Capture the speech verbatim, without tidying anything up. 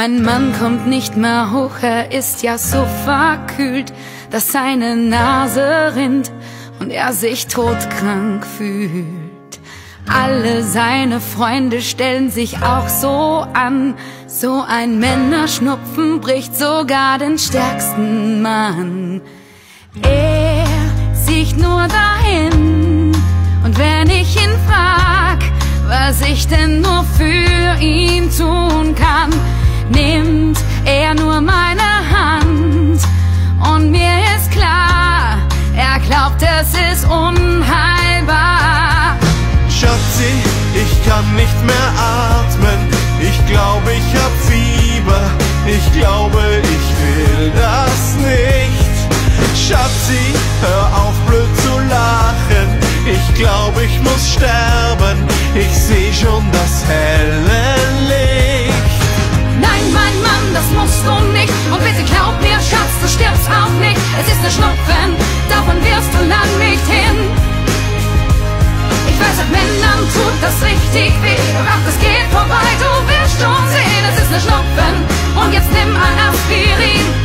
Mein Mann kommt nicht mehr hoch, er ist ja so verkühlt, dass seine Nase rinnt und er sich todkrank fühlt. Alle seine Freunde stellen sich auch so an, so ein Männerschnupfen bricht sogar den stärksten Mann. Er sieht nur dahin, und wenn ich ihn frag, was ich denn nur für ihn tun kann, nimmt er nur meine Hand, und mir ist klar, er glaubt, es ist unheilbar. Schatzi, ich kann nicht mehr atmen, ich glaube, ich hab Fieber, ich glaube, ich will das nicht. Schatzi, hör auf blöd zu lachen, ich glaube, ich muss sterben, ich seh schon das helle Licht. Nein, mein Mann, das musst du nicht, und bitte glaub mir, Schatz, du stirbst auch nicht. Es ist ne Schnupfen, davon wirst du lang nicht hin. Ich weiß, mit Männern tut das richtig weh, doch das geht vorbei, du wirst schon sehen. Es ist ne Schnupfen, und jetzt nimm ein Aspirin.